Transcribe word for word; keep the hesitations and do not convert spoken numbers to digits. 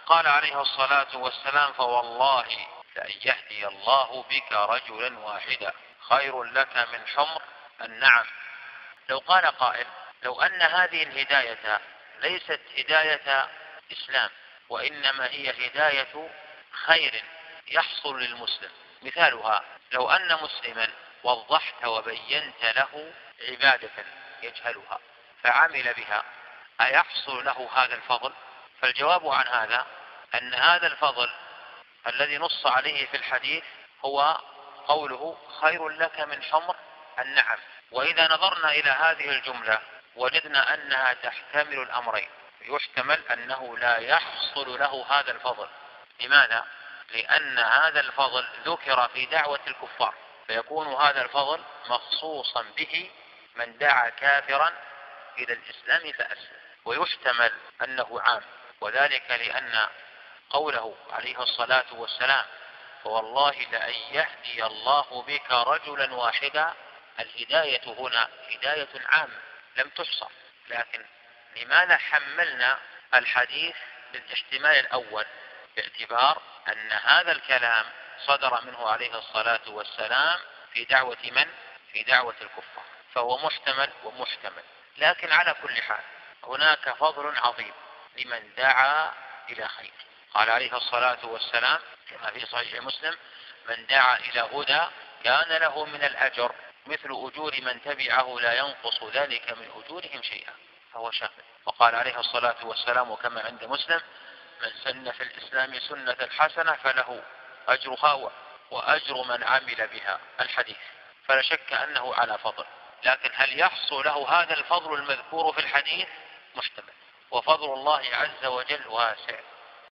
قال عليه الصلاة والسلام: فوالله لأن يهدي الله بك رجلا واحدا خير لك من حمر النعم. لو قال قائل: لو أن هذه الهداية ليست هداية إسلام وإنما هي هداية خير يحصل للمسلم، مثالها لو أن مسلما وضحت وبينت له عبادة يجهلها فعمل بها، أيحصل له هذا الفضل؟ فالجواب عن هذا أن هذا الفضل الذي نص عليه في الحديث هو قوله: خير لك من حمر النعم. وإذا نظرنا إلى هذه الجملة وجدنا أنها تحتمل الأمرين. يحتمل أنه لا يحصل له هذا الفضل. لماذا؟ لأن هذا الفضل ذكر في دعوة الكفار، فيكون هذا الفضل مخصوصا به من دعا كافرا إلى الإسلام فأسلم. ويحتمل أنه عام، وذلك لأن قوله عليه الصلاة والسلام: فوالله لأن يهدي الله بك رجلا واحدا، الهداية هنا هداية عامة لم تحصر. لكن لماذا حملنا الحديث بالاحتمال الأول؟ باعتبار أن هذا الكلام صدر منه عليه الصلاة والسلام في دعوة من؟ في دعوة الكفار، فهو محتمل ومحتمل. لكن على كل حال هناك فضل عظيم لمن دعا إلى خير. قال عليه الصلاة والسلام كما في صحيح مسلم: من دعا إلى هدى كان له من الأجر مثل أجور من تبعه لا ينقص ذلك من أجورهم شيئا، فهو شامل. وقال عليه الصلاة والسلام كما عند مسلم: من سن في الإسلام سنة حسنة فله أجرها وأجر من عمل بها، الحديث. فلا شك أنه على فضل، لكن هل يحصل له هذا الفضل المذكور في الحديث؟ محتمل. وفضل الله عز وجل واسع